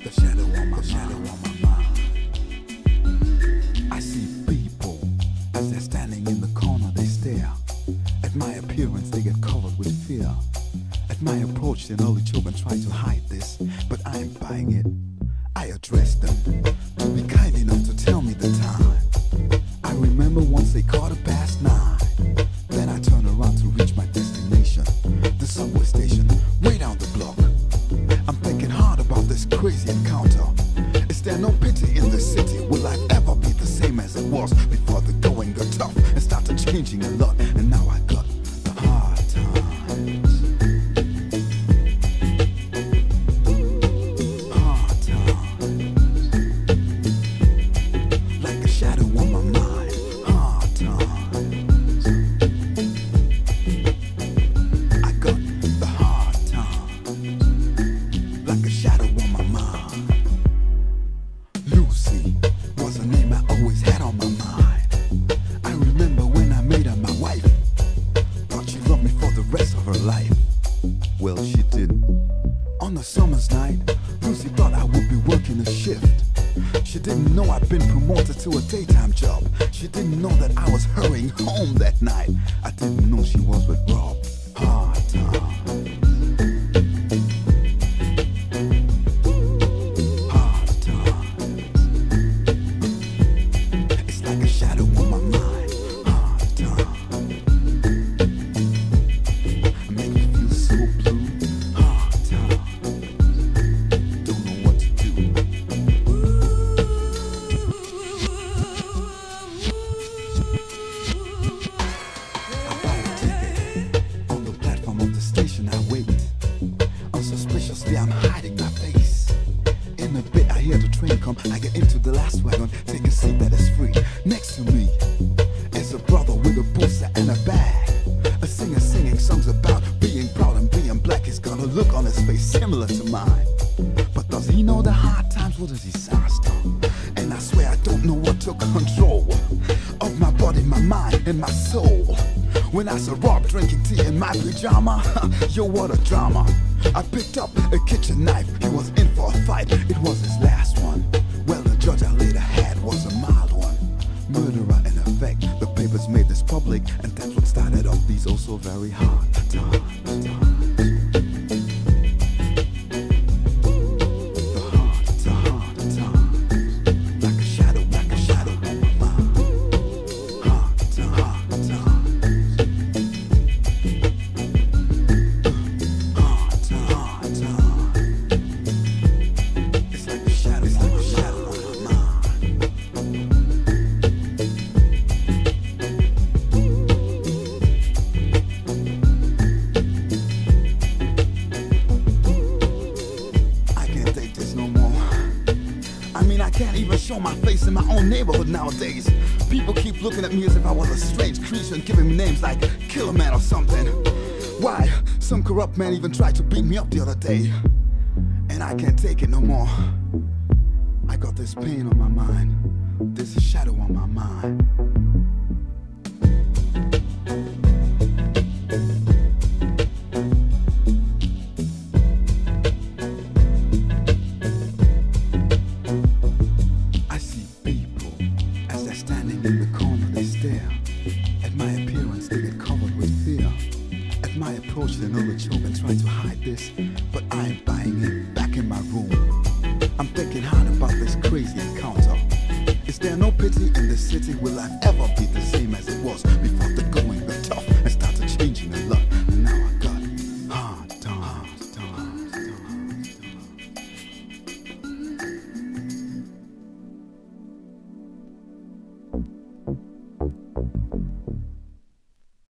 a shadow on my mind. I see people as they're standing in the corner, they stare. At my appearance, they get covered with fear. At my approach, their early children try to hide this, but I ain't buying it. I address them to be kind enough to tell me the time. I remember once they 9:15. Then I turn around to reach my destination, the subway station, way down the block. I'm thinking hard about this crazy encounter. Is there no pity in this city? Will life ever be the same as it was before the going got tough and started changing a lot? And now I got the hard times. Hard times. Like a shadow on my mind. Hard times. I got the hard times. Like a shadow on my mind. Lucy was a name I always had on my mind. I remember when I made her my wife. Thought she loved me for the rest of her life. Well, she didn't. On a summer's night, Lucy thought I would be working a shift. She didn't know I'd been promoted to a daytime job. She didn't know that I was hurrying home that night. I didn't know she was with Rob. Hard times. I wait. Unsuspiciously, I'm hiding my face. In a bit, I hear the train come. I get into the last wagon, take a seat that is free. Next to me is a brother with a booster and a bag. A singer singing songs about being proud and being black. He's got a look on his face similar to mine. But does he know the hard times were a disaster? And I swear I don't know what took control of my body, my mind, and my soul. When I saw Rob drinking tea in my pajama, yo, what a drama. I picked up a kitchen knife, he was in for a fight, it was his last one. Well, the judge I later had was a mild one. Murderer in effect, the papers made this public, and that's what started off these also very hard times. I can't even show my face in my own neighborhood nowadays. People keep looking at me as if I was a strange creature and giving me names like Killer Man or something. Why? Some corrupt man even tried to beat me up the other day. And I can't take it no more. I got this pain on my mind, this shadow on my mind. In the corner they stare. At my appearance they get covered with fear. At my approach they know the children try to hide this, but I ain't buying it. Back in my room, I'm thinking hard about this crazy encounter. Is there no pity in this city? Will life ever be the same as it was before the going